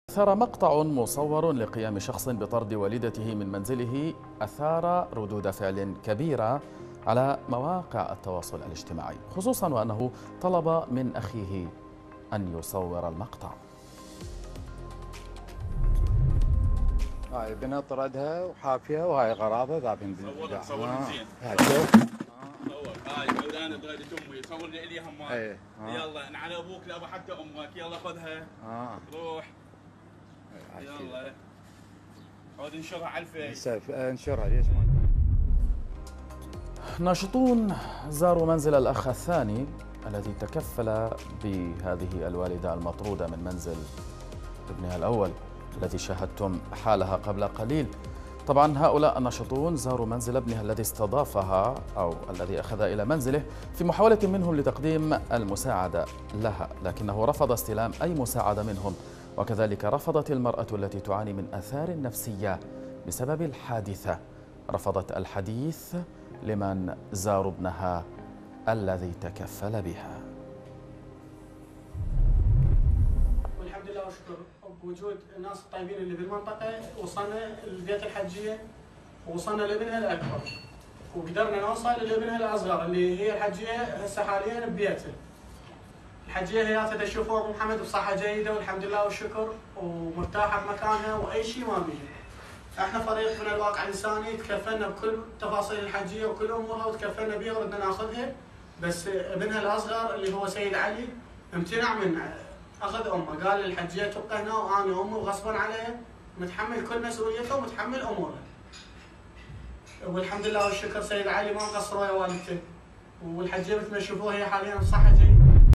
أثار مقطع مصور لقيام شخص بطرد والدته من منزله أثار ردود فعل كبيرة على مواقع التواصل الاجتماعي، خصوصا وأنه طلب من أخيه أن يصور المقطع. هاي بنت طردها وحافيه وهاي غرابه ذابين صورهم زين. هاي شوف صور هاي انا طردت امي صورني الي هم. يلا على ابوك لابا حتى امك يلا خذها. روح يلا عود انشرها على الفيس. انشرها ليش ما ناشطون زاروا منزل الأخ الثاني الذي تكفل بهذه الوالدة المطرودة من منزل ابنها الأول التي شاهدتم حالها قبل قليل. طبعا هؤلاء الناشطون زاروا منزل ابنها الذي استضافها أو الذي أخذ إلى منزله في محاولة منهم لتقديم المساعدة لها، لكنه رفض استلام أي مساعدة منهم، وكذلك رفضت المرأة التي تعاني من آثار نفسية بسبب الحادثة، رفضت الحديث لمن زاروا ابنها الذي تكفل بها. والحمد لله والشكر بوجود الناس الطيبين اللي في المنطقة وصلنا لبيت الحجية ووصلنا لابنها الأكبر، وقدرنا نوصل لابنها الأصغر اللي هي الحجية هسه حاليا ببيتها. الحجية هي تشوفوا أبو محمد بصحة جيدة والحمد لله والشكر ومرتاحة بمكانها وأي شيء ما بيها. احنا فريق من الواقع الإنساني تكفلنا بكل تفاصيل الحجية وكل أمورها وتكفلنا بها وردنا ناخذها، بس ابنها الأصغر اللي هو سيد علي امتنع من أخذ أمه، قال الحجية تبقى هنا وأنا أمه وغصبا عليها متحمل كل مسؤوليته ومتحمل أمورها. والحمد لله والشكر سيد علي ما قصر ويا والدته، والحجية مثل ما تشوفوها هي حاليا بصحة جيدة.